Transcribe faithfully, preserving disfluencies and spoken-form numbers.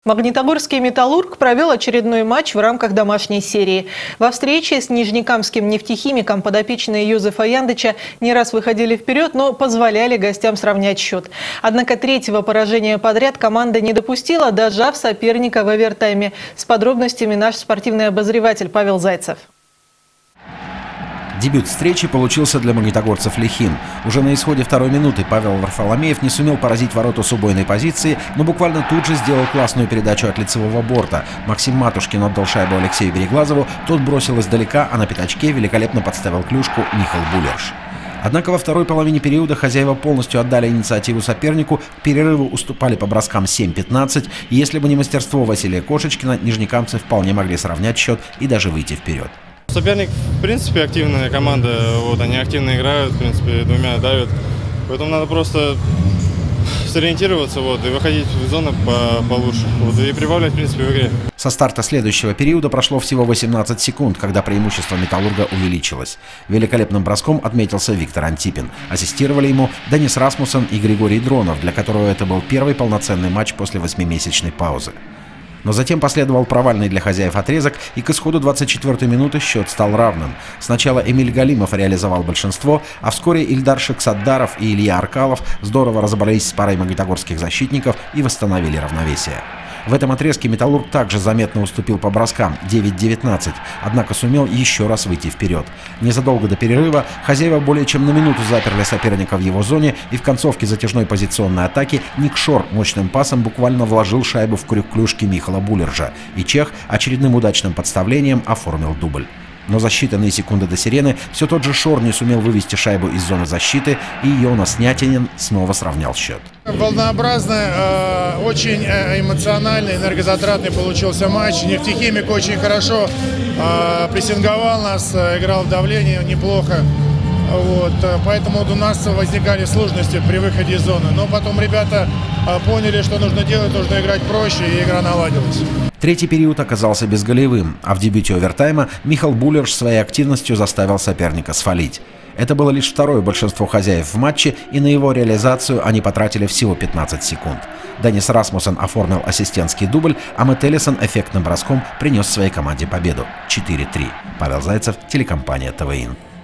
Магнитогорский «Металлург» провел очередной матч в рамках домашней серии. Во встрече с нижнекамским нефтехимиком подопечные Юзефа Яндыча не раз выходили вперед, но позволяли гостям сравнять счет. Однако третьего поражения подряд команда не допустила, дожав соперника в овертайме. С подробностями наш спортивный обозреватель Павел Зайцев. Дебют встречи получился для магнитогорцев лихим. Уже на исходе второй минуты Павел Варфоломеев не сумел поразить ворота с убойной позиции, но буквально тут же сделал классную передачу от лицевого борта. Максим Матушкин отдал шайбу Алексею Береглазову, тот бросил издалека, а на пятачке великолепно подставил клюшку Михал Булерш. Однако во второй половине периода хозяева полностью отдали инициативу сопернику, к перерыву уступали по броскам семь пятнадцать, и если бы не мастерство Василия Кошечкина, нижнекамцы вполне могли сравнять счет и даже выйти вперед. Соперник, в принципе, активная команда, вот, они активно играют, в принципе, двумя давят, поэтому надо просто сориентироваться, вот, и выходить в зону по получше, вот, и прибавлять, в принципе, в игре. Со старта следующего периода прошло всего восемнадцать секунд, когда преимущество «Металлурга» увеличилось. Великолепным броском отметился Виктор Антипин. Ассистировали ему Денис Расмуссен и Григорий Дронов, для которого это был первый полноценный матч после восьмимесячной паузы. Но затем последовал провальный для хозяев отрезок, и к исходу двадцать четвёртой минуты счет стал равным. Сначала Эмиль Галимов реализовал большинство, а вскоре Ильдар Шиксатдаров и Илья Аркалов здорово разобрались с парой магнитогорских защитников и восстановили равновесие. В этом отрезке «Металлург» также заметно уступил по броскам девять девятнадцать, однако сумел еще раз выйти вперед. Незадолго до перерыва хозяева более чем на минуту заперли соперника в его зоне, и в концовке затяжной позиционной атаки Ник Шор мощным пасом буквально вложил шайбу в крюк клюшки Михала Булержа, и чех очередным удачным подставлением оформил дубль. Но за считанные секунды до сирены все тот же Шор не сумел вывести шайбу из зоны защиты, и Йонас Нятинен снова сравнял счет. Волнообразный, э, очень эмоциональный, энергозатратный получился матч. Нефтехимик очень хорошо э, прессинговал нас, играл в давлении неплохо. Вот, поэтому у нас возникали сложности при выходе из зоны. Но потом ребята поняли, что нужно делать, нужно играть проще, и игра наладилась. Третий период оказался безголевым, а в дебюте овертайма Михал Булерш своей активностью заставил соперника сфалить. Это было лишь второе большинство хозяев в матче, и на его реализацию они потратили всего пятнадцать секунд. Денис Расмуссен оформил ассистентский дубль, а Мэтт Эллисон эффектным броском принес своей команде победу четыре три. Павел Зайцев, телекомпания ТВИН.